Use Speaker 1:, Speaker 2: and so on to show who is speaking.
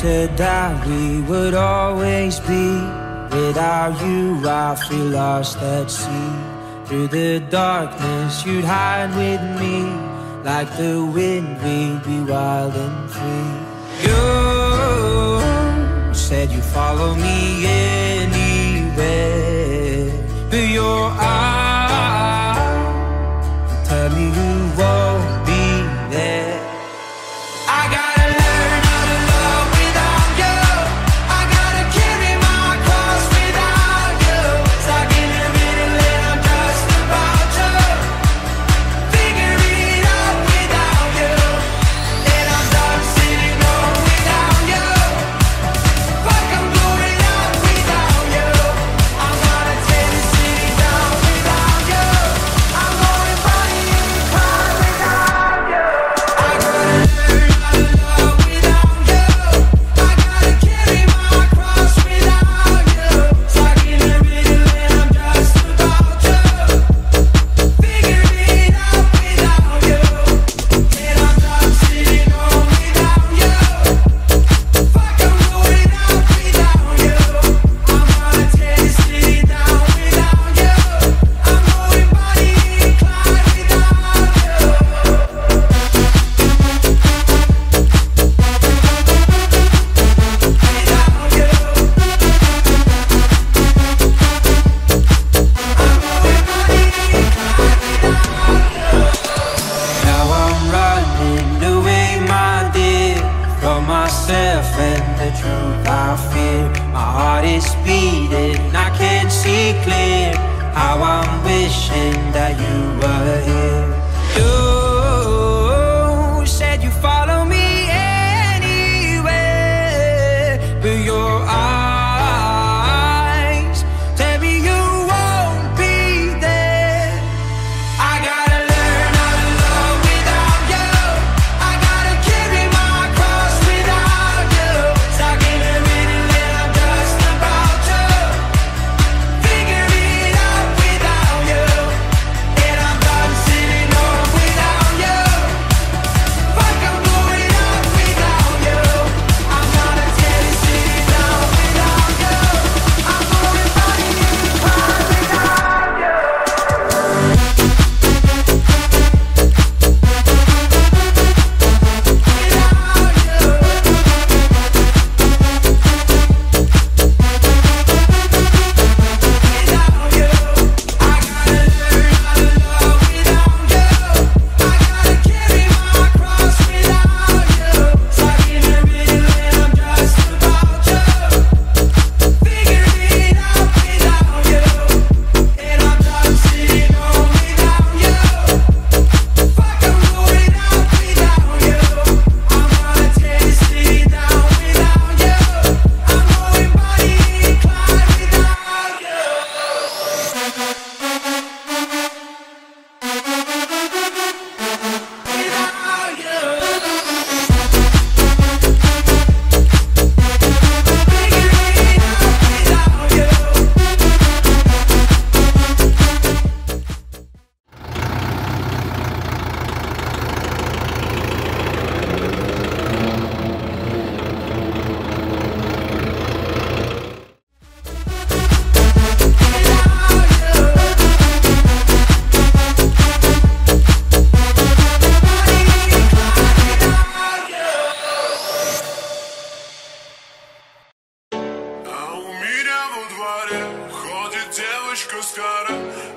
Speaker 1: said that we would always be. Without you I feel lost at sea. Through the darkness you'd hide with me. Like the wind we'd be wild and free. You said you'd follow me anywhere, but your eyes tell me you won't be there. I gotta learn how to love without you. I gotta carry my cross without you. Stuck in the middle and I'm just about to figure it out without you. And I'm done sitting on without you. Fuck, I'm going out without you. I'm gonna tear the city down without you. I'm going body and cry without you. I gotta learn how to love without you. I gotta carry my cross without you. Stuck in the middle and I'm just about to figure it out without you. And I'm done sitting on without you. Fuck, I'm going out without you. I'm gonna tear the city down without you. I'm going body and cry without you. Now I'm running away, my dear, from myself and the truth I fear. My heart is beating, I can't see clear. How I'm wishing that you were here. You said you follow me anywhere, but your eyes tell me you won't be there. I gotta learn how to love without you. I gotta carry my cross without you. Stuck in the middle and I'm just about to figure it out without you. And I'm done sitting on without you. Fuck, I'm going out without you. I'm gonna tear the city down without you. I'm going body and cry without you.
Speaker 2: А у меня во дворе ходит девочка старая,